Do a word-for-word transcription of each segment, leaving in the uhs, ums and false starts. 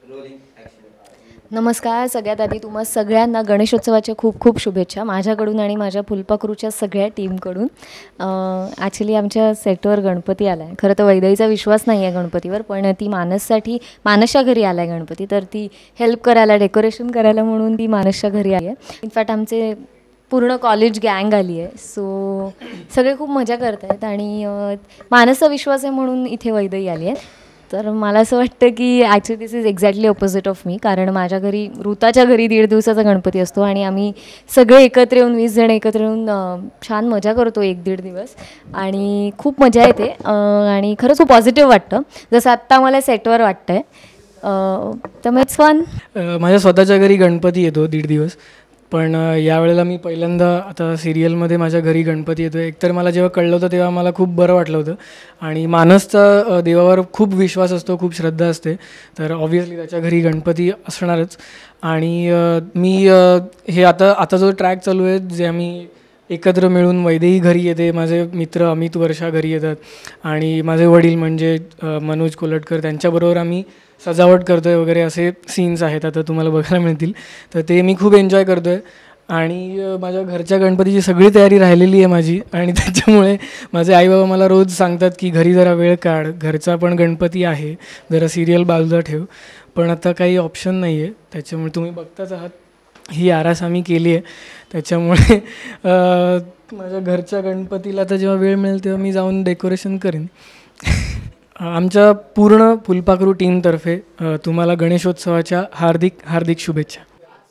नमस्कार. सगळ्यात आधी तुम्हा सगळ्यांना गणेशोत्सवाच्या खूप खूप शुभेच्छा माझ्याकडून आणि माझ्या फुलपाखरूच्या सगळ्या टीमकडून. ॲक्च्युली आमच्या सेटवर गणपती आला आहे. खरं तर वैदेहीचा विश्वास नाही आहे गणपतीवर, पण ती मानससाठी मानसच्या घरी आला आहे गणपती, तर ती हेल्प करायला, डेकोरेशन करायला म्हणून ती मानसच्या घरी आली आहे. इनफॅक्ट आमचे पूर्ण कॉलेज गँग आली आहे. सो सगळे खूप मजा करत आहेत आणि मानसचा विश्वास आहे म्हणून इथे वैदेही आली आहे. तर मला असं वाटतं की actually this is exactly opposite of me, कारण माझ्या घरी ऋताच्या घरी दीड दिवसाचा गणपती असतो आणि आम्ही सगळे एकत्र येऊन वीस जण एकत्र येऊन छान मजा करतो एक दीड दिवस आणि खूप मजा येते आणि खरंच खूप पॉझिटिव्ह वाटतं, जसं आत्ता मला सेटवर वाटतं आहे. त्यामुळे इट्स फन. माझ्या स्वतःच्या घरी गणपती येतो दीड दिवस, पण यावेळेला मी पहिल्यांदा आता सिरियलमध्ये माझ्या घरी गणपती येतो आहे. एकतर मला जेव्हा कळलं होतं तेव्हा मला खूप बरं वाटलं होतं आणि मानसचा देवावर खूप विश्वास असतो, खूप श्रद्धा असते, तर ऑब्व्हियसली त्याच्या घरी गणपती असणारच. आणि मी हे आता आता जो ट्रॅक चालू आहे जे आम्ही एकत्र मिळून वैदेही घरी येते, माझे मित्र अमित वर्षा घरी येतात आणि माझे वडील म्हणजे मनोज कोलटकर त्यांच्याबरोबर आम्ही सजावट करतो आहे वगैरे, असे सीन्स आहेत आता तुम्हाला बघायला मिळतील. तर ते मी खूप एन्जॉय करतो आहे आणि माझ्या घरच्या गणपतीची सगळी तयारी राहिलेली आहे माझी आणि त्याच्यामुळे माझे आईबाबा मला रोज सांगतात की घरी जरा वेळ काढ, घरचा पण गणपती आहे, जरा सिरियल बाजूला ठेव. पण आता काही ऑप्शन नाही आहे, त्याच्यामुळे तुम्ही बघताच आहात ही आरास आम्ही केली आहे. त्याच्यामुळे माझ्या घरच्या गणपतीला आता जेव्हा वेळ मिळेल तेव्हा मी जाऊन डेकोरेशन करेन. आमच्या पूर्ण फुलपाखरू टीमतर्फे तुम्हाला गणेशोत्सवाच्या हार्दिक हार्दिक शुभेच्छा.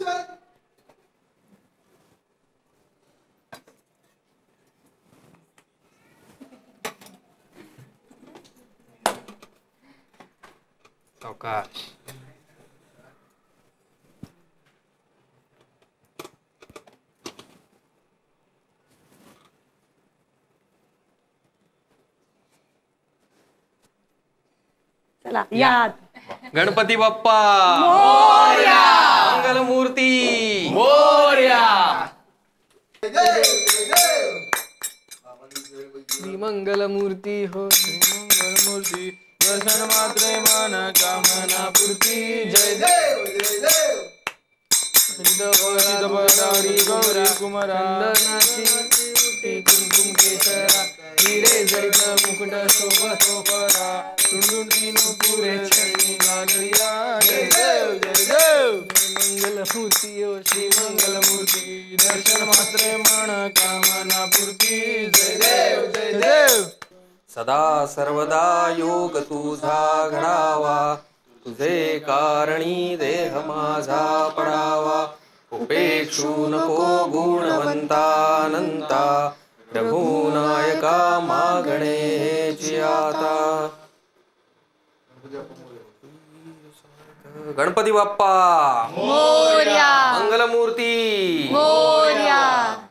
सावकाश. चला याद. गणपती बाप्पा मोरया. मंगलमूर्ती मोरया. श्री मंगलमूर्ती हो श्री मंगलमूर्ती, दर्शन मात्रे मन कामना पूर्ती. जय देव जय देव. गौरी कुमाराची कुमकुम केसरा, हिरे जडित मुकुट शोभतो परा, टुंडुंडी पुरे छणी लागलिया. जय देव जय देव. मंगलमूर्ती ओ श्री मंगलमूर्ती, दर्शन मात्रे मन कामना पूर्ती. जय देव जय देव. सदा सर्वदा योग तुझा घडावा, तुझे कारणी देह माझा पडावा. उपेक्षू नको गुणवंतानंता, रघुनायका मागणेची आता. गणपती बाप्पा मोरया. मंगलमूर्ती मोरया.